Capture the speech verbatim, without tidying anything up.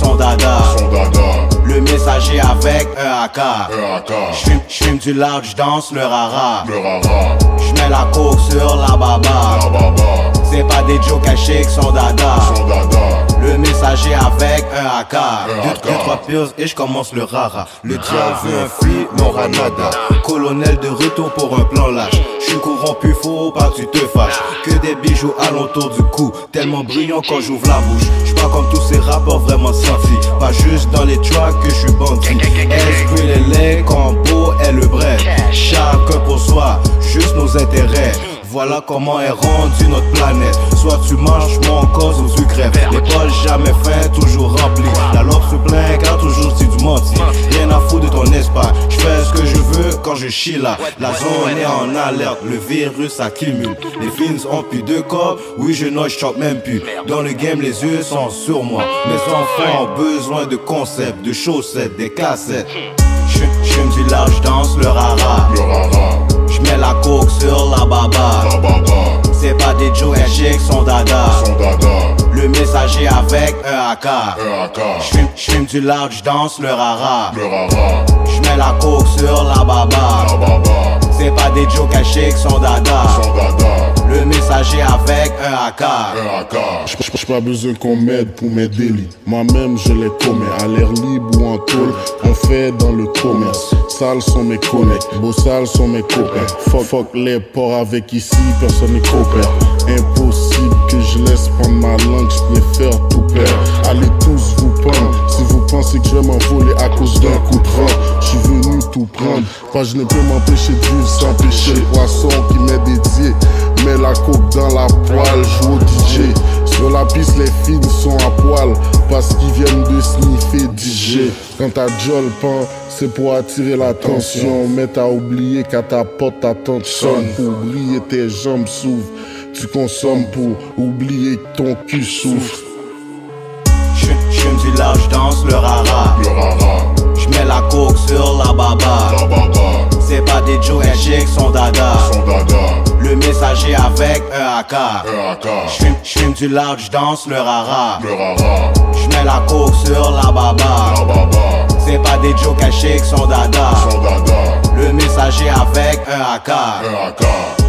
son dada. Son dada. Le messager avec un A K. Un A K. J'fume du loud, j'danse le rara. Le rara. J'mets la coke sur la baba. La baba. C'est pas des Joe cachés que son dada. Son dada. Le messager avec un A K. Un Deux, A K. deux, trois pills et j'commence le rara. Le diable veut un free, n'aura nada. Colonel de retour pour un plan lâche. J'suis corrompu, faut pas que tu te fâches. Que des bijoux alentour du cou, tellement brillant quand j'ouvre la bouche. J'suis pas comme tous ces rappeurs vraiment sentis. Pas juste dans les tracks que j'suis bandit. Esprit, les legs, combo et le bref. Chacun pour soi, juste nos intérêts. Voilà comment est rendue notre planète. Soit tu marches, moi en cause ou tu crèves. Les poches jamais faim, toujours rempli. La lampe se plaint car toujours c'est du menti. Rien à foutre de ton espace. Je fais ce que je veux quand je chie là. La zone est en alerte, le virus accumule. Les fins ont plus de corps, oui je noie, je chope même plus. Dans le game les yeux sont sur moi. Mes enfants ont besoin de concepts, de chaussettes, des cassettes. J'fume du large, j'danse le rara. Le rara. J'mets la coke sur la baba. La baba. C'est pas des Joe Chic, son dada. Son dada. Le messager avec un A K. Un A K. J'fume, j'fume du loud, j'danse le rara. Le rara. J'mets la coke sur la baba. La baba. C'est pas des Joe Chic, son dada. Son dada. Le messager avec un A K. Un A K. J'suis pas besoin qu'on m'aide pour mes délits. Moi-même je les commets. À l'air libre ou en tôle, on fait dans le commerce. Sales sont mes connects, beaux sales sont mes copains. Fuck, fuck les porcs avec ici, personne n'est copain. Impossible que je laisse prendre ma langue, je préfère tout perdre. Allez tous vous prendre, si vous pensez que je vais m'envoler à cause d'un coup de vent. Je suis venu tout prendre, pas je ne peux m'empêcher de vivre sans pécher. Le poisson qui m'est dédié, mets la coke dans la poêle, joue au D J. Sur la piste les filles sont à poil, parce qu'ils viennent de sniffer D J. Quand ta jol pend, c'est pour attirer l'attention. Mais t'as oublié qu'à ta porte ta tante sonne. Pour oublier tes jambes s'ouvrent, tu consommes pour oublier que ton cul souffre. J'fume du large, j'danse le rara. Le rara. J'mets la coke sur la baba. La baba. C'est pas des Joe Chic, son dada. Son dada. Le messager avec un A K. Un A K. J'fume, j'fume du loud, j'danse le rara. Le rara. J'mets la coke sur la baba. La baba. C'est pas des Joe Chic, son dada. Son dada. Le messager avec un A K. Un A K.